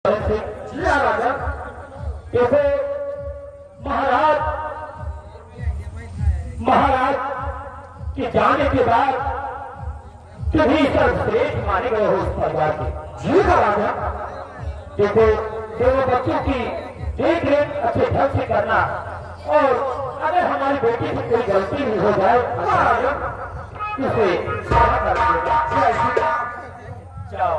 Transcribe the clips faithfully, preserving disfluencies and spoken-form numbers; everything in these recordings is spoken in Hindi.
देखो महाराज महाराज के जाने के बाद कभी सर्वश्रेष्ठ माने गए हो इस परिवार के। जी का राजा देखो दोनों बच्चों की देख रेख अच्छे ढंग से करना और अगर हमारी बेटी से कोई गलती नहीं हो जाए उसे क्षमा कर देगा। जाओ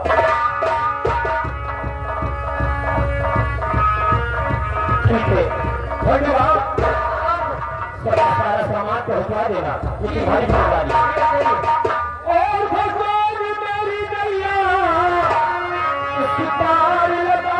ठीक है धन्यवाद। सारा सामान पहुंचा देना क्योंकि भारी जिम्मेदारी और भगवान मेरी नैया उस पार लगा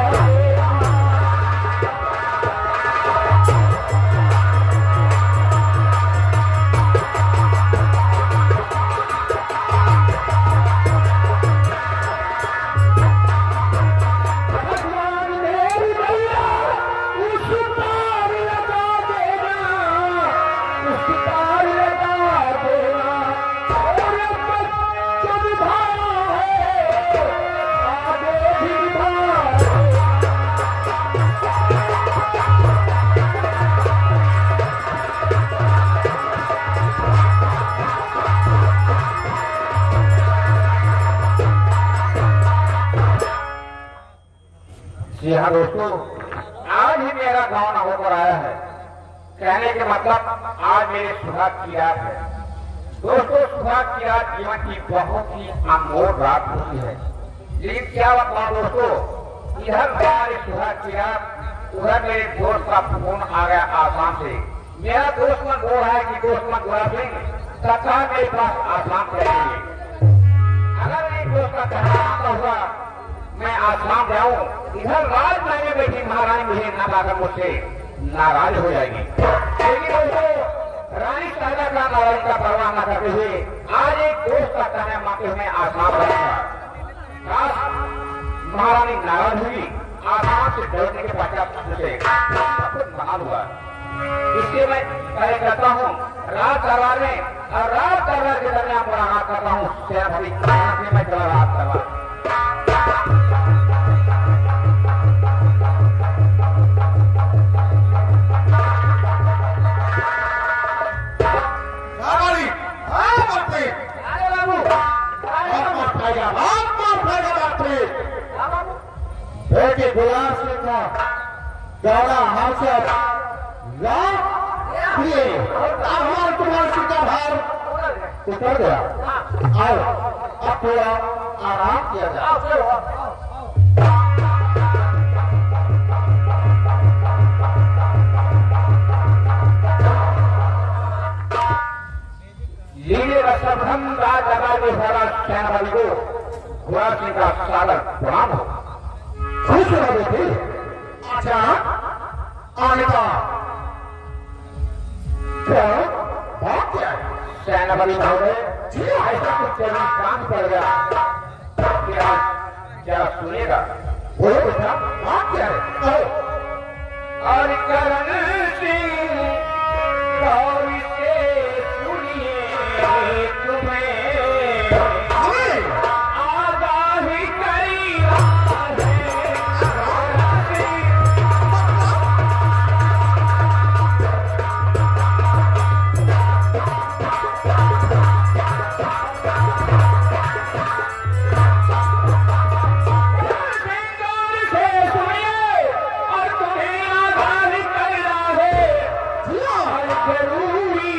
जी हाँ दोस्तों, आज ही मेरा गाँव न होकर आया है। कहने के मतलब आज मेरे सुहाग की रात है। दोस्तों सुहाग की रात जीवन की बहुत ही अनमोल रात होती है। लेकिन क्या बताऊं दोस्तों, इधर हमारे सुहाग की रात, उधर मेरे दोस्त का फोन आ गया आसाम से। मेरा दोस्त मन बोल रहा है कि दोस्त मन गुलाब सिंह तथा मेरे पास आसाम करेंगे। अगर मेरे दोस्त का कहना आता हुआ मैं आसाम जाऊं, इधर राज मैंने बैठी महारानी मुझे न लाकर मुझसे नाराज हो जाएगी। लेकिन दोस्तों रानी साहबा का नाराज का परवाह न करते हुए आज एक दोस्त का कहना मानते हुए आसाम जाऊंगा। महारानी नाराज हुई, आसाम से डरने के पश्चात मुझे बना लूंगा। इसलिए मैं कार्य करता हूँ राज दरबार में और राज दरबार के दरमियान मुलाकात करता हूँ। से मैं चला राज दरबार बेटे गुलाब सिंह का गाना हासिल रात प्रिय हमारे कुमार सिंह का भार उतर गया। आओ अब थोड़ा आराम किया जाए। लीले रसभ्रम राज दरबार में सारा सेनापति को गुलाब सिंह का सादर प्रणाम हो। खुश रहो बेटे। अच्छा आने का क्या बात क्या है? सेनापति महोदय जी ऐसा कुछ चली काम पड़ गया क्या क्या सुनेगा? वो बेटा बात क्या है? और करण सिंह गौरी से सुनिए तुम्हें आगाही करी जरूरी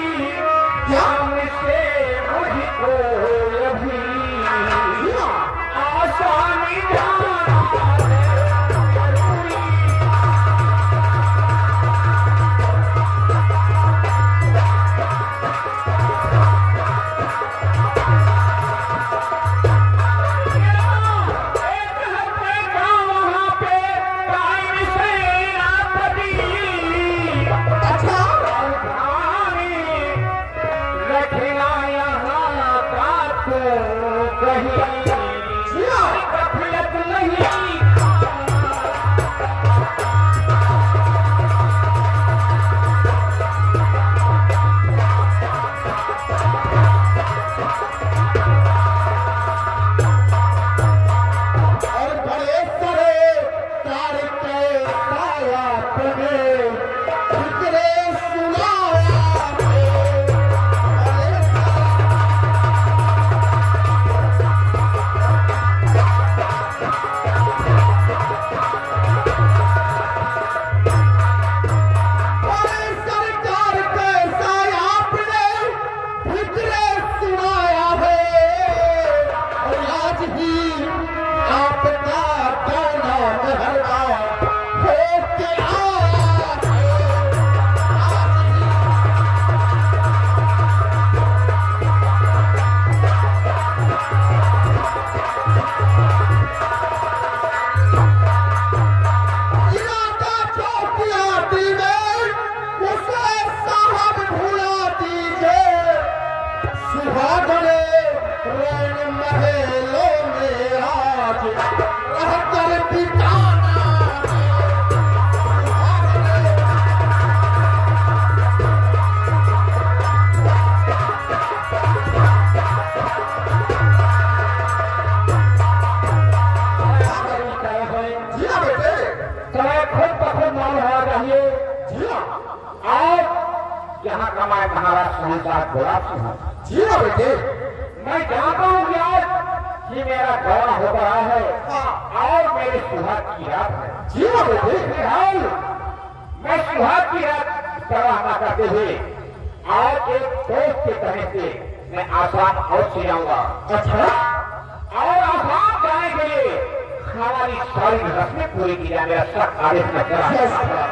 यहाँ का मैं महाराज सुनीता घोड़ा सिंह जी हाँ बेटे, मैं जानता हूँ कि आज ये मेरा गौर हो रहा है और मेरे सुहाग की रात है। जी हाँ बेटे, फिलहाल मैं सुहाग की रात करवाना करते हुए और एक दोस्त के कहने से मैं आसाम और से जाऊंगा। अच्छा, और आसाम जाने के लिए हमारी सारी रस्में पूरी की जाए, मेरा सख्त आदेश में करा।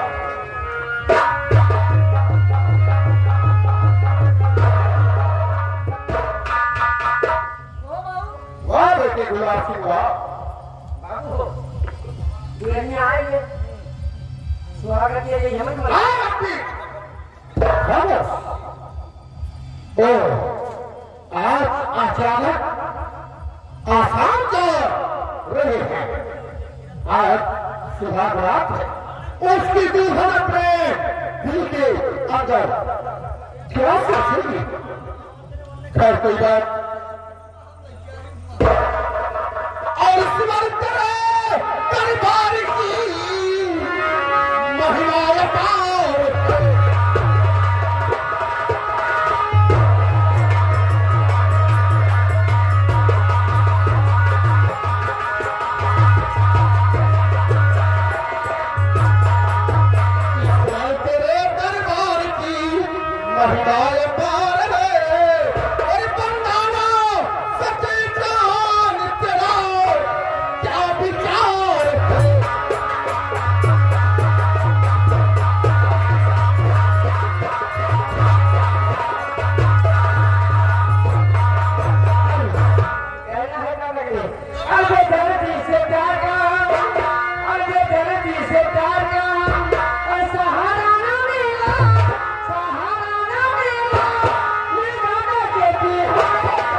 वाह बेटे गुलाब सिंह वाह। बाबू दुल्हनिया आई है, स्वागत किया जाए हमें खामोश। ओ, आज अचानक आसाम जा रहे हैं। आज सुहाग रात है, उसकी दुल्हन अपने दिल के अंदर क्या सोचेगी? खैर कोई बात, और स्मरण करे दरबार की महिमा पार। तेरे दरबार की महिमा पार है, और बंदाना सच्चे जान तेरा क्या विचार है? कहना है ना लगे अरे धरती से प्यार का, अरे धरती से प्यार का सहारा ना मिला, सहारा ना मिला, ये गाना कहती है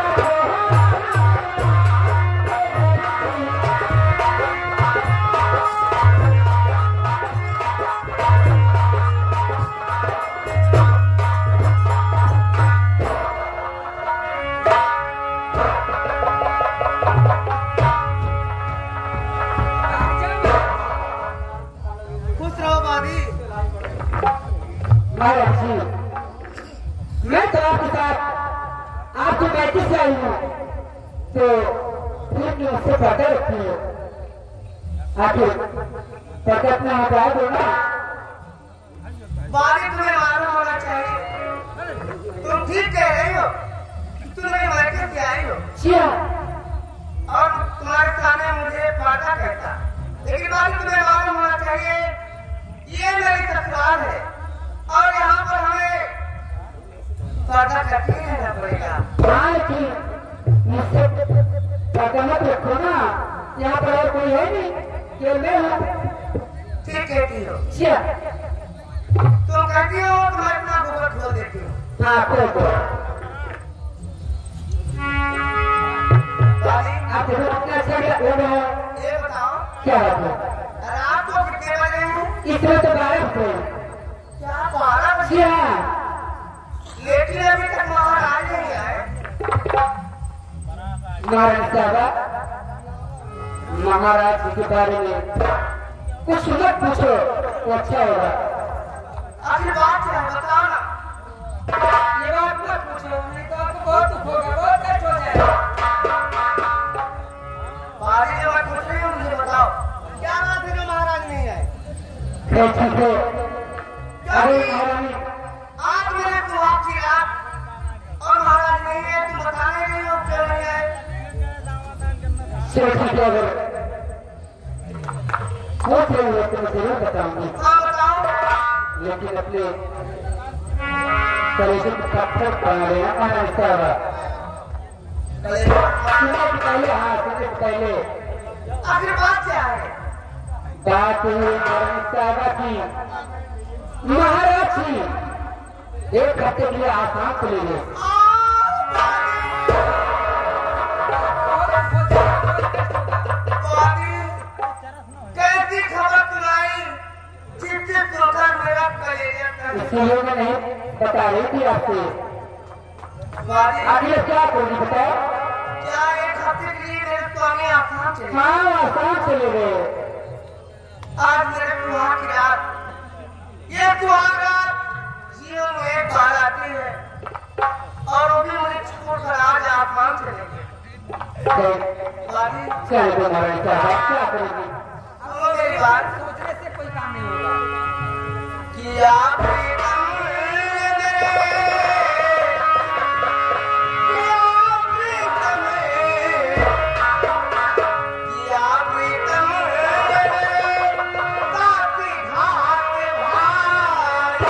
खुश रहो भाभी। महाराज जी, मैं तो आपके साथ आपको बैठी से आई हूँ, तो फिर भी उससे पर्दा रखती है। आखिर पर्दा अपना हटा दो ना। भाभी तुम्हें मालूम होना चाहिए, तुम ठीक कह रही हो, तुम मेरे मरकज से आई हो जी हाँ, और तुम्हारे सामने मुझे पर्दा कहता, लेकिन भाभी तुम्हें मालूम होना चाहिए ये मेरी ससुराल है और यहाँ पर हमें पर्दा करके ही रहना पड़ेगा। हाँ जी, मुझसे पर्दा मत रखो ना, यहाँ पर और कोई है नहीं, केवल मैं हूँ। ठीक कहती हो, जी हाँ, तुम कहती हो तुम अपना गोबर खो देती हो। हाँ खोल दो। भाभी आप देखो अपना अच्छा क्या हो रहा है? ये बताओ क्या बात है? रात को कितने बजे हैं? इसमें तो बारह बजे। क्या बारह बजे? जी हाँ, लेकिन अभी तक महाराज नहीं आए। नारायण साहब, महाराज जी के बारे में कुछ मत पूछो तो अच्छा होगा। अभी बात है, बताओ ना। ये बात मत पूछो, नहीं तो आपको बहुत दुख होगा, बहुत कष्ट हो जाएगा। भाभी जो मैं पूछ रही हूँ मुझे बताओ, क्या बात है देखिए तो अरे महारानी आज मेरे सुहाग की रात और महाराज नहीं है, तुम बताने नहीं हो क्यों नहीं आए? देखिए तो अगर पूछ रहे हो तो मैं जरूर बताऊंगी, हाँ बताओ। लेकिन अपने तरीके से पत्थर बना लेना महाराज साहब। सुनने से पहले हाँ सुनने से पहले आखिर बात क्या है? बात हुई महारानी साहबा की महाराज जी एक हफ्ते के लिए आसाम चले गए। कैसी खबर सुनाई जिससे सुनकर मेरा कलेजा इसलिए मैं नहीं बता रही थी आपसे। आगे क्या करोगी बताओ? क्या एक हफ्ते के लिए मेरे स्वामी आसाम चले? हाँ आसाम चले गए। आज मेरे सुहाग की रात, ये सुहाग रात जीवन में एक बार आती है और वो भी मुझे छोड़कर आज आसमान चले गए। चले गए महाराज साहब, क्या करोगी? सुनो मेरी बात, सोचने से कोई काम नहीं होगा। कि आप प्रीतम मेरे, कि आप प्रीतम मेरे, कि आप प्रीतम मेरे, काफी घाट भाई।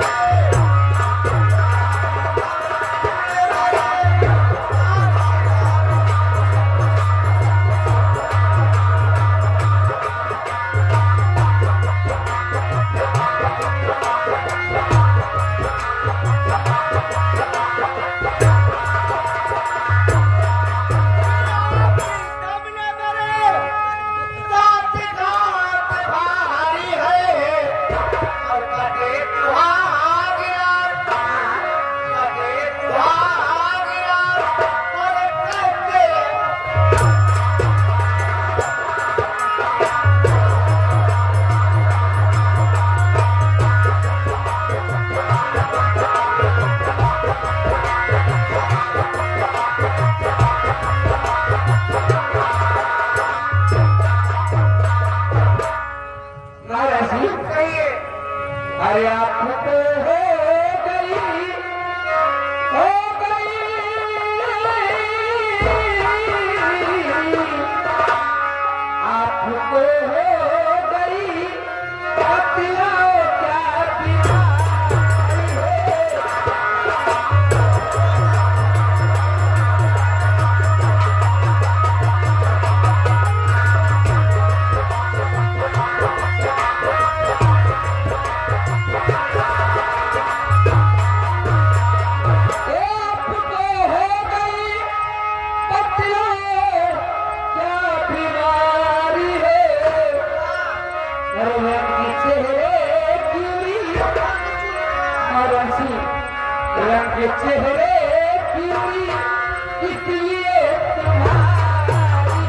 अरे आप तो हो गई हो गई आप तो हो गई पतियों क्या बीमारी है। चेहरे की इसलिए तुम्हारी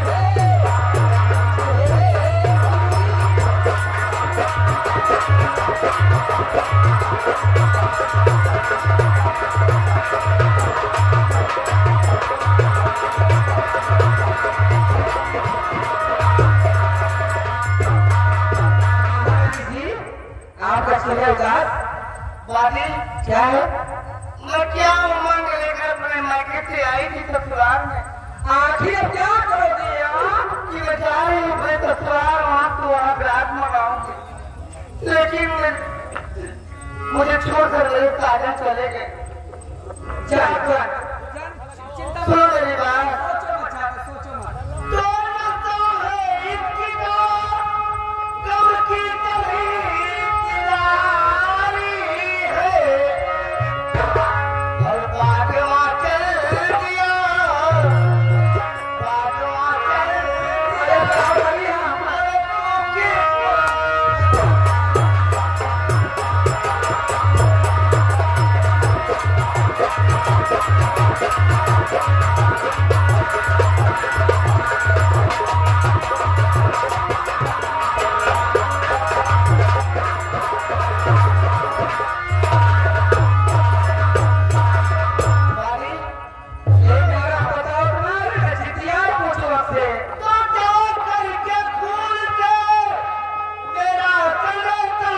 आपका चेहरा उदास बादल क्या है? मैं क्या उमंग लेकर अपने मायके से आई थी ससुराल में। आखिर क्या करोगे यार? कि मैं जा रही हूँ अपने ससुराल, वहाँ तो वहाँ रात मंगाऊंगी, लेकिन मुझे छोड़कर लोग ताजा चले गए। चल चल चिंता सुनो मेरी बात, सोचो मत यार, सोचो मत। दोनों तो है इसकी तो कब की कभी किनारी है, और बागवा चल दिया, बागवा चल दिया, हमारे के तो जाओ करके फूल के मेरा सनत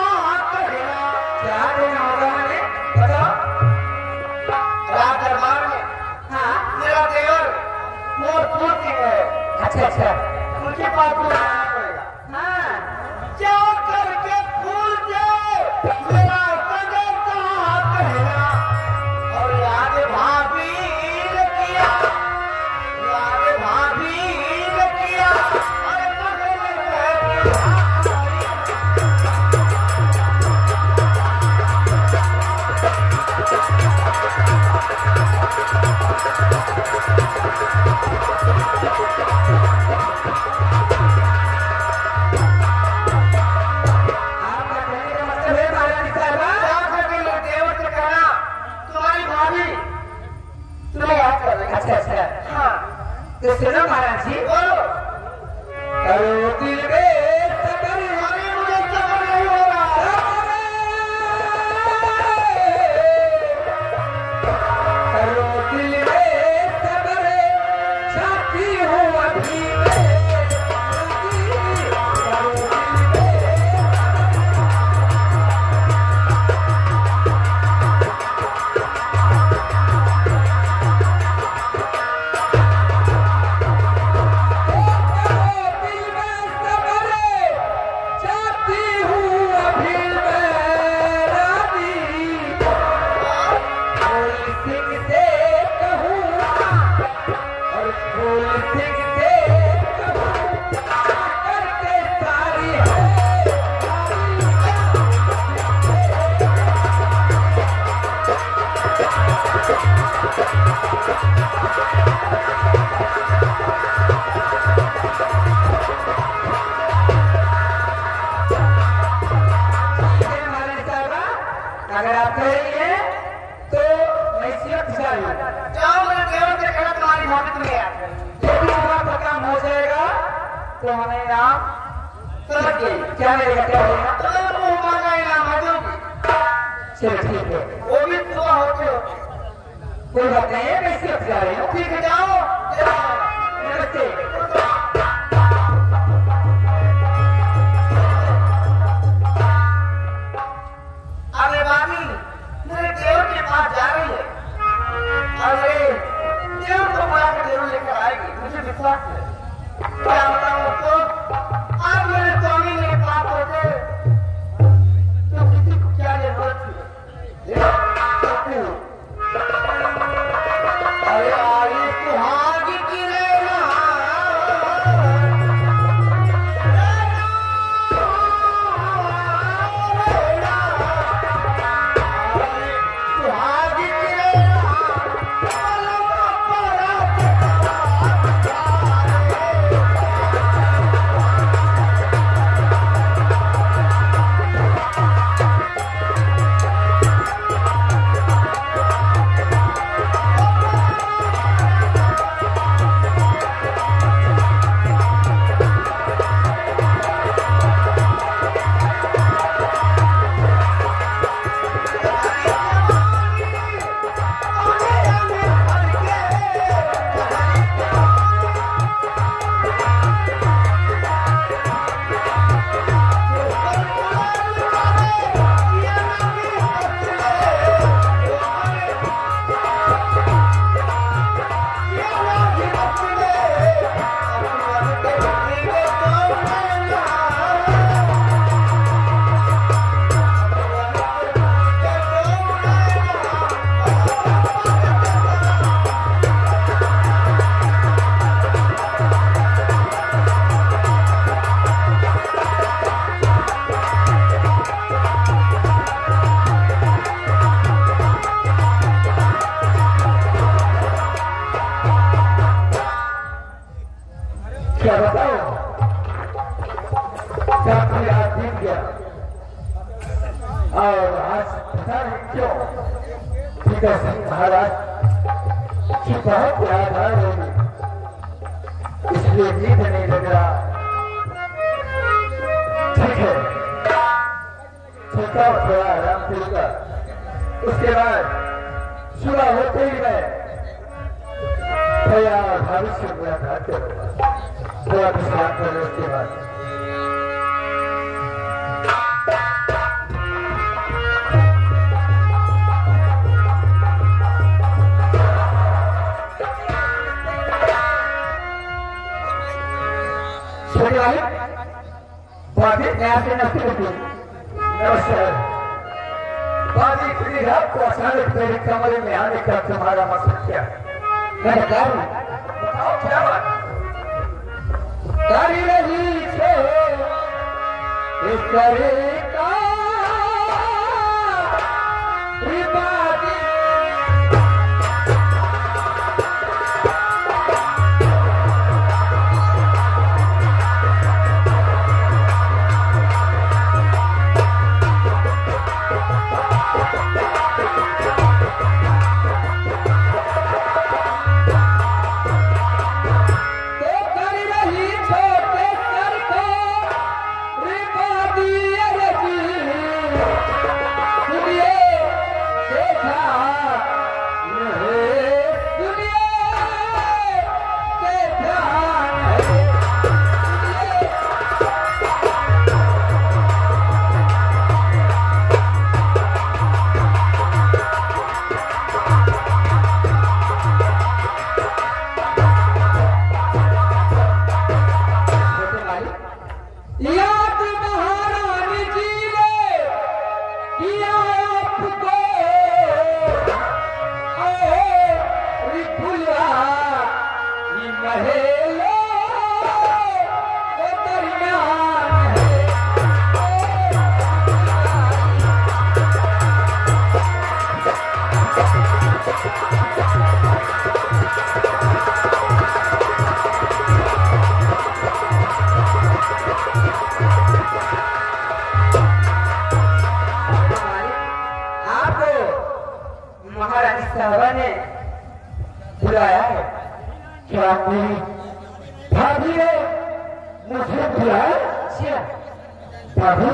साहबा ने बुलाया है। क्या मेरी भाभी ने मुझे बुलाया? भाभी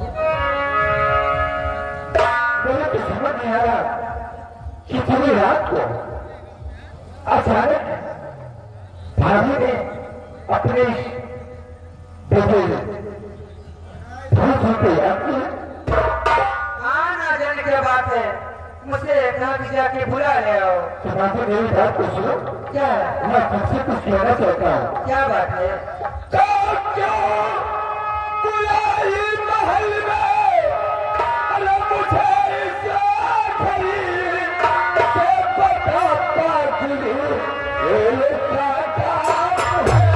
मुझे तो समझ नहीं आ रहा कि पूरी रात को अचानक भाभी ने अपने बेटे भूत होते याद किया। हाँ ना जाने क्या बात है, मुझे कहा कि जाके बुला ले आओ। तो बाकी मेरी बात को सुनो। क्या मैं तुमसे कुछ कहना चाहता हूँ। क्या बात है? तो क्यों बुलाई महल में, अरे मुझे इस आखिरी से बता पागली ये क्या काम है।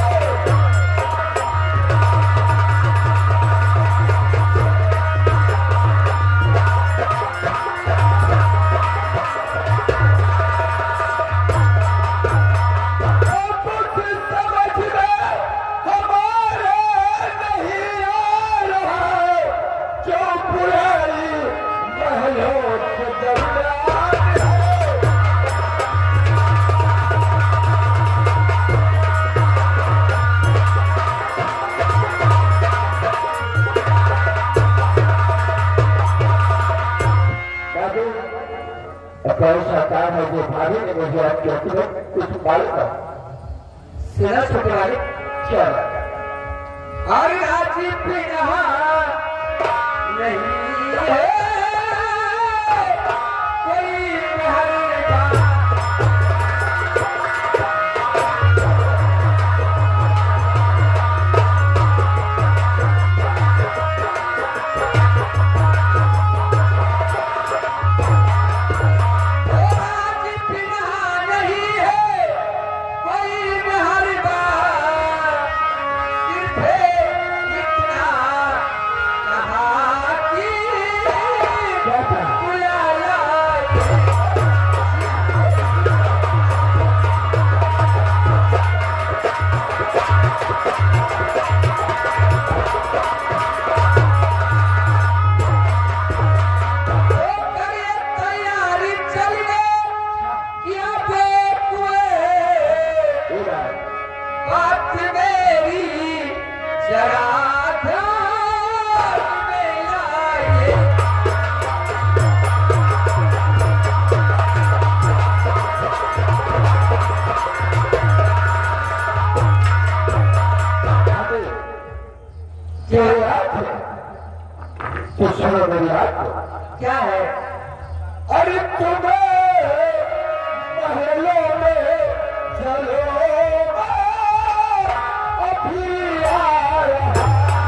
सरकार है जो भाभी ने मुझे आप कहती है कुछ मालूम है? सेना छोटे वाले क्या और आज पिना नहीं है कोई महल का। क्या है? अरे तुम्हें महलों में चलो अभी आ रहा।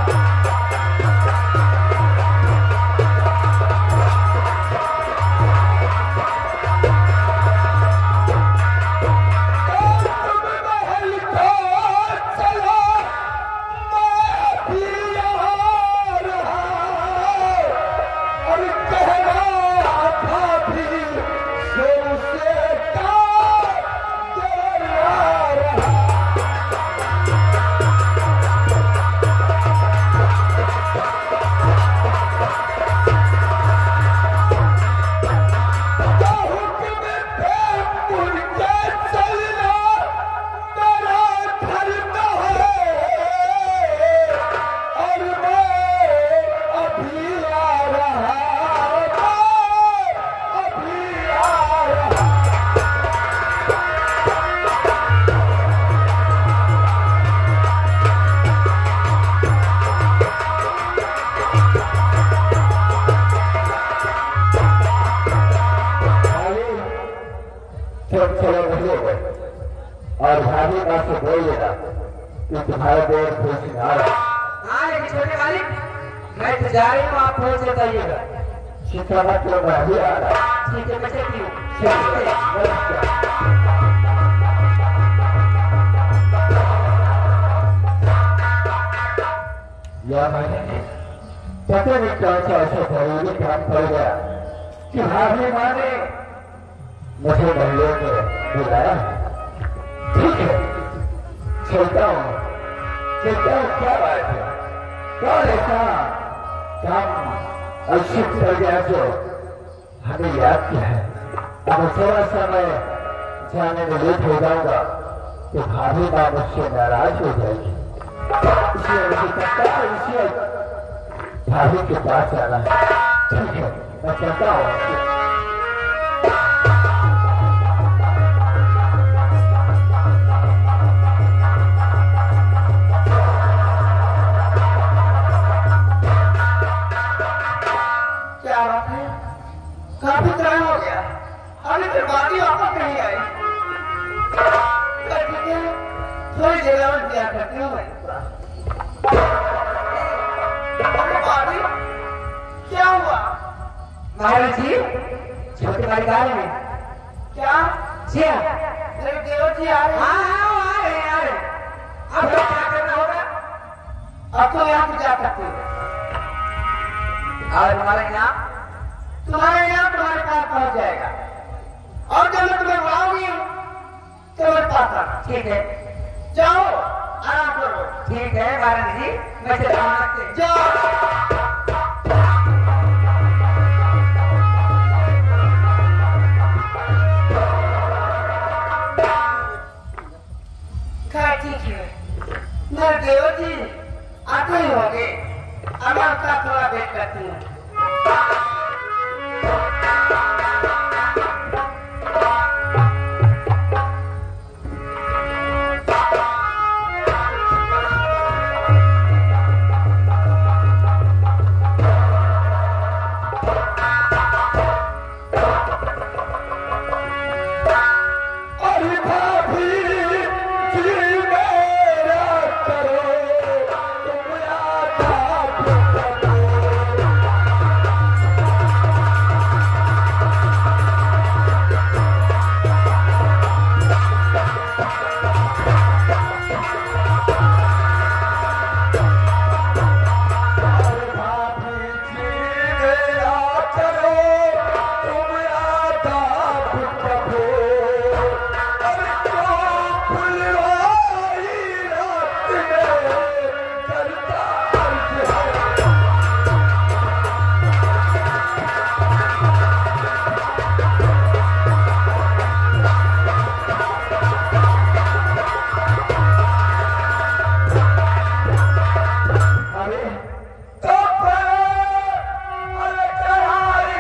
तुम महल को चलो मैं अभी आ रहा। मैं तो जा रही हूँ, आप पहुंच जाइएगा। शिकायत तो मैं भी आ रहा। ठीक है, मैं चलती हूँ। या मैंने पता नहीं कौन सा ऐसा जरूरी काम पड़ गया कि भाभी माँ ने मुझे महलों में बुलाया। ठीक है, चलता हूँ चलता हूँ। क्या बात है, कौन ऐसा काम अवश्य कर गया जो हमें याद किया है। अब थोड़ा सा मैं जाने में लेट हो जाऊंगा तो भाभी माँ मुझसे नाराज हो जाएगी। इसलिए मुझे लगता है इसलिए भाभी के पास जाना है। ठीक है, मैं चलता हूँ। क्या बात है, काफी टाइम हो गया, अभी फिर बाकी वापस नहीं आई। ठीक है, थोड़ी जगह में दिया करती हूँ मैं। क्या हुआ महाराज जी? छोटी बारी आ रहे हैं क्या? जी मेरे देवर जी आ रहे हैं। हाँ हाँ वो आ रहे हैं, आ रहे हैं। अब तो क्या करना होगा? अब तो यहाँ से जा सकते हो। और हमारे यहाँ तुम्हारे यहाँ तुम्हारे पास पहुंच जाएगा, और जब मैं तुम्हें बुलाऊंगी तो मेरे पास आना। ठीक है, जाओ आराम करो। ठीक है महाराज जी, मैं चलता हूँ। जाओ। ठीक है, मेरे देवर जी आते ही होंगे, अब मैं उसका थोड़ा वेट करती हूँ।